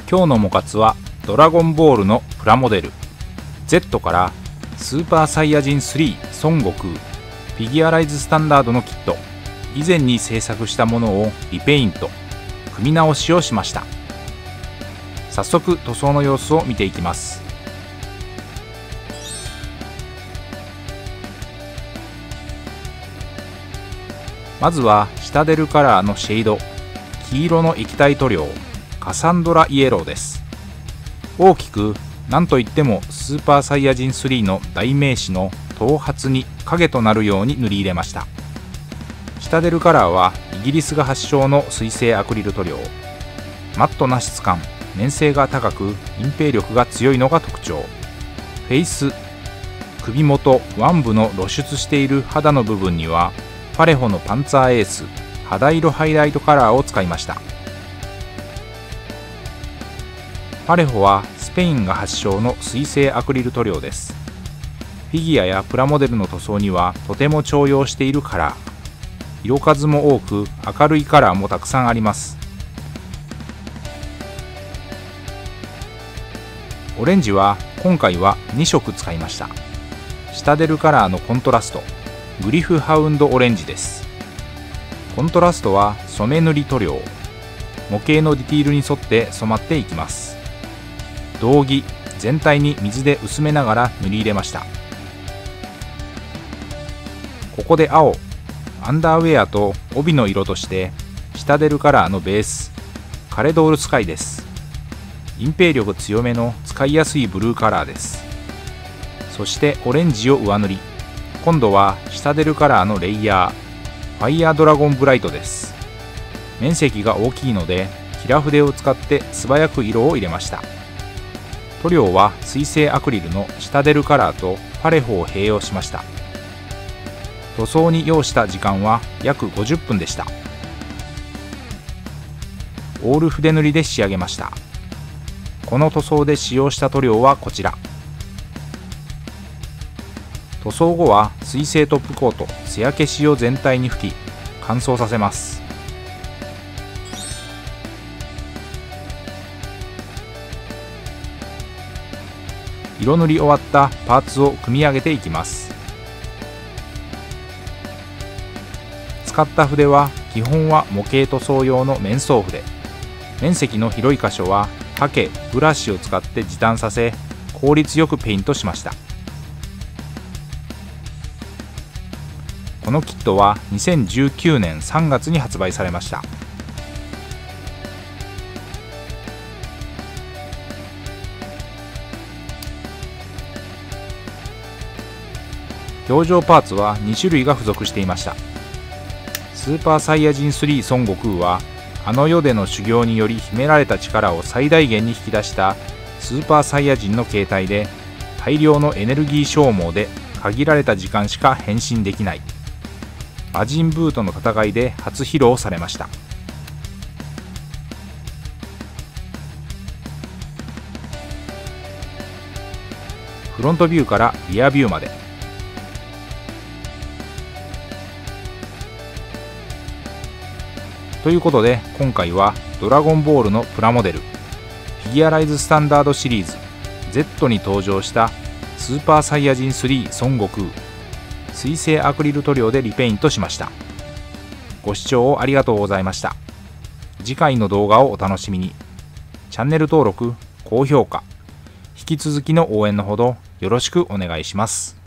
今日のモカツはドラゴンボールのプラモデル Z からスーパーサイヤ人3孫悟空フィギュアライズスタンダードのキット、以前に制作したものをリペイント組み直しをしました。早速塗装の様子を見ていきます。まずはシタデルカラーのシェード、黄色の液体塗料カサンドライエローです。大きく何といってもスーパーサイヤ人3の代名詞の頭髪に影となるように塗り入れました。シタデルカラーはイギリスが発祥の水性アクリル塗料、マットな質感、粘性が高く隠蔽力が強いのが特徴。フェイス、首元、腕部の露出している肌の部分にはパレホのパンツァーエース肌色ハイライトカラーを使いました。パレホはスペインが発祥の水性アクリル塗料です。フィギュアやプラモデルの塗装にはとても重用しているカラー、色数も多く明るいカラーもたくさんあります。オレンジは今回は2色使いました。シタデルカラーのコントラストグリフハウンドオレンジです。コントラストは染め塗り塗料、模型のディティールに沿って染まっていきます。道着全体に水で薄めながら塗り入れました。ここで青、アンダーウェアと帯の色としてシタデルカラーのベースカレドールスカイです。隠蔽力強めの使いやすいブルーカラーです。そしてオレンジを上塗り、今度はシタデルカラーのレイヤーファイヤードラゴンブライトです。面積が大きいので平筆を使って素早く色を入れました。塗料は水性アクリルのシタデルカラーとパレホを併用しました。塗装に要した時間は約50分でした。オール筆塗りで仕上げました。この塗装で使用した塗料はこちら。塗装後は水性トップコート艶消しを全体に拭き乾燥させます。色塗り終わったパーツを組み上げていきます。使った筆は基本は模型塗装用の面相筆、面積の広い箇所はハケ、ブラシを使って時短させ効率よくペイントしました。このキットは2019年3月に発売されました。表情パーツは2種類が付属していました。スーパーサイヤ人3孫悟空はあの世での修行により秘められた力を最大限に引き出したスーパーサイヤ人の形態で、大量のエネルギー消耗で限られた時間しか変身できない魔人ブーとの戦いで初披露されました。フロントビューからリアビューまでということで、今回はドラゴンボールのプラモデルフィギュアライズスタンダードシリーズ Z に登場したスーパーサイヤ人3孫悟空水性アクリル塗料でリペイントしました。ご視聴ありがとうございました。次回の動画をお楽しみに。チャンネル登録、高評価、引き続きの応援のほどよろしくお願いします。